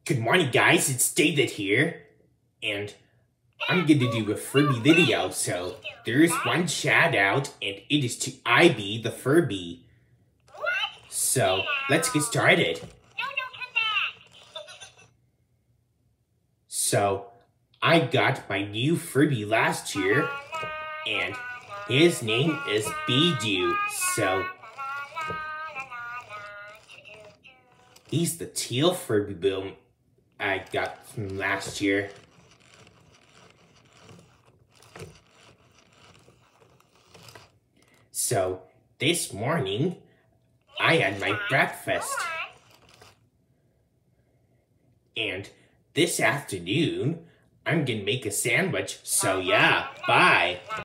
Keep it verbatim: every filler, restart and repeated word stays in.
Good morning, guys. It's David here, and I'm gonna do a furby video. So there's one shout out, and it is to Ivy the Furby. So let's get started. So I got my new Furby last year, and his name is Bidoo. So he's the teal Furby boom I got from last year. So this morning, I had my breakfast. And this afternoon, I'm gonna make a sandwich. So yeah, bye.